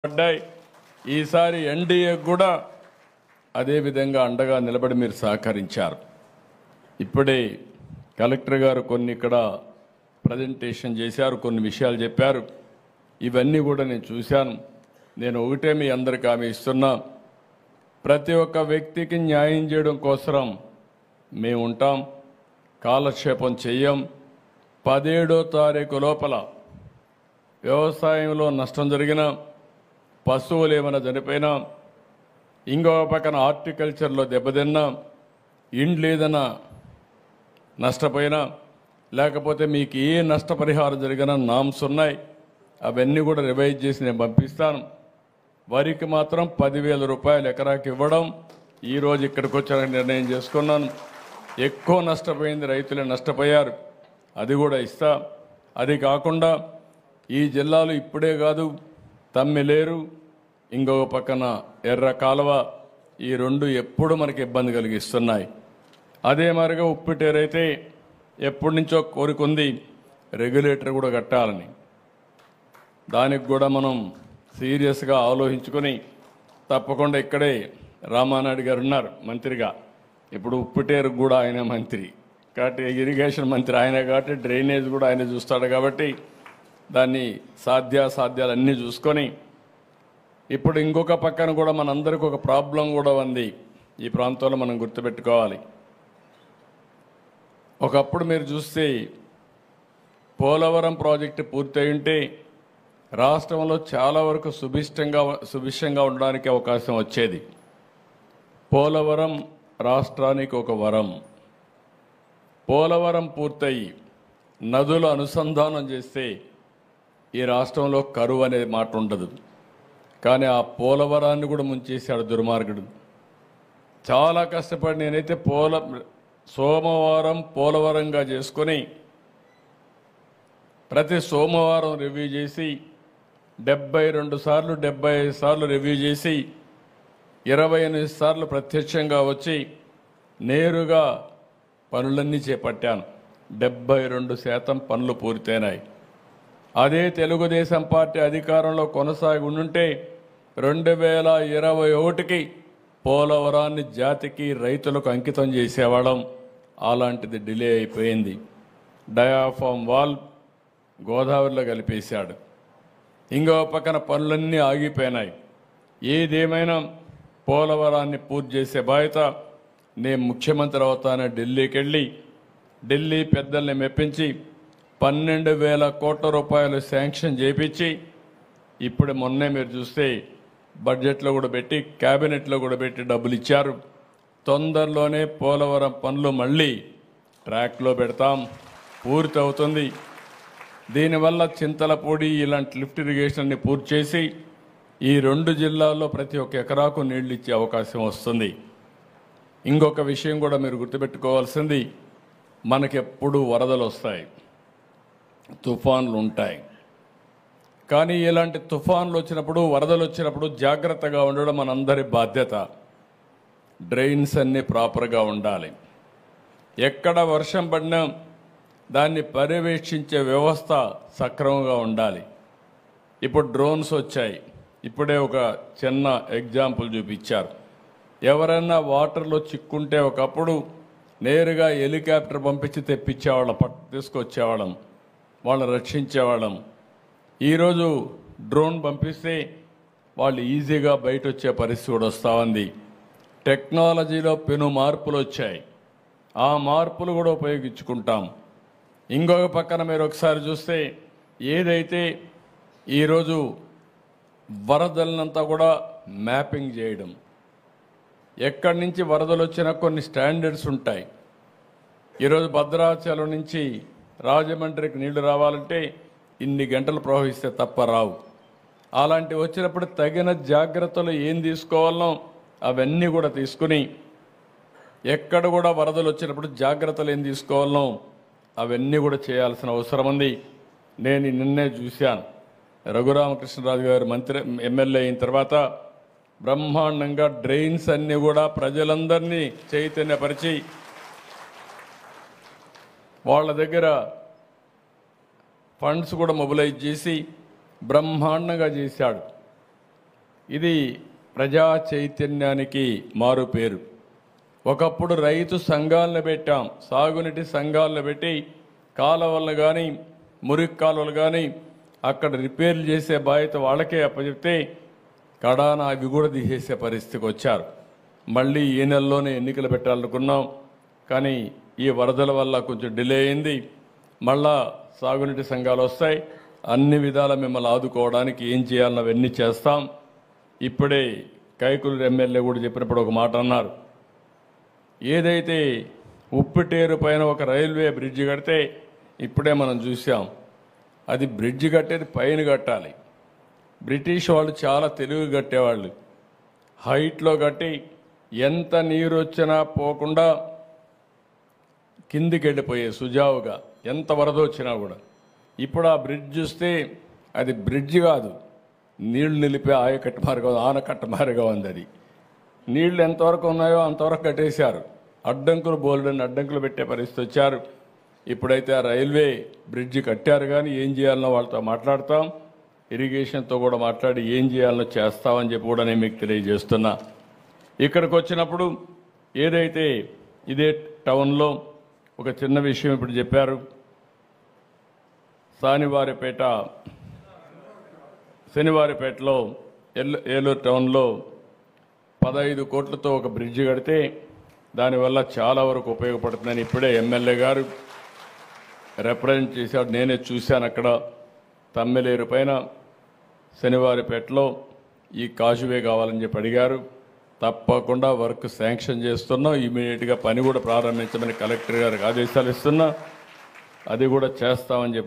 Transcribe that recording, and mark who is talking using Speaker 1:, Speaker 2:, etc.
Speaker 1: పడ్డాయి. ఈసారి ఎన్డీఏ కూడా అదే విధంగా అండగా నిలబడి మీరు సహకరించారు. ఇప్పుడే కలెక్టర్ గారు కొన్ని ఇక్కడ ప్రజెంటేషన్ చేశారు, కొన్ని విషయాలు చెప్పారు. ఇవన్నీ కూడా నేను చూశాను. నేను ఒకటే మీ అందరికీ హామీ ఇస్తున్నా, ప్రతి ఒక్క వ్యక్తికి న్యాయం చేయడం కోసం మేము ఉంటాం, కాలక్షేపం చెయ్యం. 17వ తారీఖు లోపల వ్యవసాయంలో నష్టం జరిగిన, పశువులు ఏమైనా చనిపోయినా, ఇంకో పక్కన హార్టికల్చర్లో దెబ్బతిన్నా, ఇండ్లు ఏదైనా నష్టపోయినా, లేకపోతే మీకు ఏ నష్టపరిహారం జరిగినా నామ్స్ ఉన్నాయి, అవన్నీ కూడా రివైజ్ చేసి నేను పంపిస్తాను. వరికి మాత్రం 10,000 రూపాయలు ఎకరాకి ఇవ్వడం ఈరోజు ఇక్కడికి వచ్చాక నిర్ణయం చేసుకున్నాను. ఎక్కువ నష్టపోయింది రైతులే నష్టపోయారు, అది కూడా ఇస్తా. అది కాకుండా ఈ జిల్లాలో ఇప్పుడే కాదు, తమ్మిలేరు, ఇంకొక పక్కన ఎర్ర కాలువ, ఈ రెండు ఎప్పుడు మనకి ఇబ్బంది కలిగిస్తున్నాయి. అదే మరిగా ఉప్పిటేరైతే ఎప్పటి నుంచో కోరుకుంది రెగ్యులేటర్ కూడా కట్టాలని. దానికి కూడా మనం సీరియస్గా ఆలోచించుకొని తప్పకుండా ఇక్కడే రామానాయుడు గారు ఉన్నారు మంత్రిగా, ఇప్పుడు ఉప్పిటేరు కూడా ఆయన మంత్రి కాబట్టి, ఇరిగేషన్ మంత్రి ఆయన కాబట్టి, డ్రైనేజ్ కూడా ఆయన చూస్తాడు కాబట్టి, దాన్ని సాధ్యాలు అన్నీ చూసుకొని, ఇప్పుడు ఇంకొక పక్కన కూడా మనందరికీ ఒక ప్రాబ్లం కూడా ఉంది. ఈ ప్రాంతంలో మనం గుర్తుపెట్టుకోవాలి. ఒకప్పుడు మీరు చూస్తే పోలవరం ప్రాజెక్టు పూర్తయి ఉంటే రాష్ట్రంలో చాలా వరకు సుభిక్షంగా ఉండడానికి అవకాశం వచ్చేది. పోలవరం రాష్ట్రానికి ఒక వరం. పోలవరం పూర్తయి నదులు అనుసంధానం చేస్తే ఈ రాష్ట్రంలో కరువు అనే మాట ఉండదు. కానీ ఆ పోలవరాన్ని కూడా ముంచేశాడు దుర్మార్గుడు. చాలా కష్టపడి నేనైతే సోమవారం పోలవరంగా చేసుకొని ప్రతి సోమవారం రివ్యూ చేసి 72 సార్లు 75 సార్లు రివ్యూ చేసి 28 సార్లు ప్రత్యక్షంగా వచ్చి నేరుగా పనులన్నీ చేపట్టాను. 72% పనులు పూర్తయినాయి. అదే తెలుగుదేశం పార్టీ అధికారంలో కొనసాగి ఉండుంటే 2021కి పోలవరాన్ని జాతికి రైతులకు అంకితం చేసేవాళ్ళం. అలాంటిది డిలే అయిపోయింది. డయాఫామ్ వాల్ గోదావరిలో కలిపేశాడు. ఇంకో పక్కన పనులన్నీ ఆగిపోయినాయి. ఏదేమైనా పోలవరాన్ని పూర్తి చేసే బాధ్యత నేను ముఖ్యమంత్రి అవుతానని ఢిల్లీకి వెళ్ళి ఢిల్లీ పెద్దల్ని మెప్పించి 12,000 కోట్ల రూపాయలు శాంక్షన్ చేయించి, ఇప్పుడు మొన్నే మీరు చూస్తే బడ్జెట్లో కూడా పెట్టి, క్యాబినెట్లో కూడా పెట్టి డబ్బులు ఇచ్చారు. తొందరలోనే పోలవరం పనులు మళ్ళీ ట్రాక్లో పెడతాం, పూర్తి అవుతుంది. దీనివల్ల చింతలపూడి ఇలాంటి లిఫ్ట్ ఇరిగేషన్ని పూర్తి చేసి ఈ 2 జిల్లాల్లో ప్రతి ఒక్క ఎకరాకు నీళ్లు ఇచ్చే అవకాశం వస్తుంది. ఇంకొక విషయం కూడా మీరు గుర్తుపెట్టుకోవాల్సింది, మనకెప్పుడు వరదలు వస్తాయి, తుఫాన్లు ఉంటాయి. కానీ ఇలాంటి తుఫాన్లు వచ్చినప్పుడు, వరదలు వచ్చినప్పుడు జాగ్రత్తగా ఉండడం మనందరి బాధ్యత. డ్రైన్స్ అన్నీ ప్రాపర్గా ఉండాలి. ఎక్కడ వర్షం పడినా దాన్ని పర్యవేక్షించే వ్యవస్థ సక్రమంగా ఉండాలి. ఇప్పుడు డ్రోన్స్ వచ్చాయి. ఇప్పుడే ఒక చిన్న ఎగ్జాంపుల్ చూపించారు. ఎవరైనా వాటర్లో చిక్కుంటే ఒకప్పుడు నేరుగా హెలికాప్టర్ పంపించి తెప్పించేవాళ్ళం, తీసుకొచ్చేవాళ్ళం, వాళ్ళని రక్షించేవాళ్ళం. ఈరోజు డ్రోన్ పంపిస్తే వాళ్ళు ఈజీగా బయట వచ్చే పరిస్థితి కూడా వస్తూ ఉంది. టెక్నాలజీలో పెను మార్పులు వచ్చాయి. ఆ మార్పులు కూడా ఉపయోగించుకుంటాం. ఇంకొక పక్కన మీరు ఒకసారి చూస్తే, ఏదైతే ఈరోజు వరదలనంతా కూడా మ్యాపింగ్ చేయడం, ఎక్కడి నుంచి వరదలు వచ్చినా కొన్ని స్టాండర్డ్స్ ఉంటాయి. ఈరోజు భద్రాచలం నుంచి రాజమండ్రికి నీళ్లు రావాలంటే ఇన్ని గంటలు ప్రవహిస్తే తప్ప రావు. అలాంటివి వచ్చినప్పుడు తగిన జాగ్రత్తలు ఏం తీసుకోవాలో అవన్నీ కూడా తీసుకుని, ఎక్కడ కూడా వరదలు వచ్చినప్పుడు జాగ్రత్తలు ఏం తీసుకోవాలో అవన్నీ కూడా చేయాల్సిన అవసరం ఉంది. నేను నిన్నే చూశాను, రఘురామకృష్ణరాజు గారు ఎమ్మెల్యే అయిన తర్వాత బ్రహ్మాండంగా డ్రైన్స్ అన్నీ కూడా ప్రజలందరినీ చైతన్యపరిచి వాళ్ళ దగ్గర ఫండ్స్ కూడా మొబిలైజ్ చేసి బ్రహ్మాండంగా చేశాడు. ఇది ప్రజా చైతన్యానికి మారు పేరు. ఒకప్పుడు రైతు సంఘాలను పెట్టాం, సాగునీటి సంఘాలను పెట్టి కాలువలు కానీ మురికి కాలువలు కానీ అక్కడ రిపేర్లు చేసే బాధ్యత వాళ్ళకే అప్పచెప్తే కడాన అవి కూడా తీసేసే పరిస్థితికి వచ్చారు. మళ్ళీ ఈ నెలలోనే ఎన్నికలు పెట్టాలనుకున్నాం, కానీ ఈ వరదల వల్ల కొంచెం డిలే అయింది. మళ్ళా సాగునీటి సంఘాలు వస్తాయి. అన్ని విధాల మిమ్మల్ని ఆదుకోవడానికి ఏం చేయాలన్న అవన్నీ చేస్తాం. ఇప్పుడే కైకులూరు ఎమ్మెల్యే కూడా చెప్పినప్పుడు ఒక మాట అన్నారు. ఏదైతే ఉప్పిటేరు పైన ఒక రైల్వే బ్రిడ్జి కడితే ఇప్పుడే మనం చూసాం, అది బ్రిడ్జి కట్టేది పైన కట్టాలి. బ్రిటిష్ వాళ్ళు చాలా తెలివి కట్టేవాళ్ళు. హైట్లో కట్టి ఎంత నీరు వచ్చినా పోకుండా కిందికి వెళ్ళిపోయే సుజావుగా, ఎంత వరద వచ్చినా కూడా. ఇప్పుడు ఆ బ్రిడ్జ్ చూస్తే అది బ్రిడ్జ్ కాదు, నీళ్లు నిలిపే ఆయకట్ట మారిగా, ఆనకట్ట మారిగా ఉంది. అది నీళ్లు ఎంతవరకు ఉన్నాయో అంతవరకు కట్టేశారు. అడ్డంకులు బోల్డని అడ్డంకులు పెట్టే పరిస్థితి వచ్చారు. ఇప్పుడైతే ఆ రైల్వే బ్రిడ్జి కట్టారు, కానీ ఏం చేయాలనో వాళ్ళతో మాట్లాడతాం. ఇరిగేషన్తో కూడా మాట్లాడి ఏం చేయాలనో చేస్తామని చెప్పి కూడా నేను మీకు తెలియజేస్తున్నా. ఇక్కడికి వచ్చినప్పుడు ఏదైతే ఇదే టౌన్లో ఒక చిన్న విషయం ఇప్పుడు చెప్పారు. శనివారిపేటలో ఏలూరు టౌన్లో 15 కోట్లతో ఒక బ్రిడ్జి కడితే దానివల్ల చాలా వరకు ఉపయోగపడుతుందని ఇప్పుడే ఎమ్మెల్యే గారు రిప్రజెంట్ చేశాడు. నేనే చూశాను. అక్కడ తమ్మిలేరు పైన శనివారిపేటలో ఈ కాజువే కావాలని చెప్పి అడిగారు. తప్పకుండా వర్క్ శాంక్షన్ చేస్తున్నాం. ఇమీడియట్గా పని కూడా ప్రారంభించమని కలెక్టర్ గారికి ఆదేశాలు ఇస్తున్నా. అది కూడా చేస్తామని చెప్పి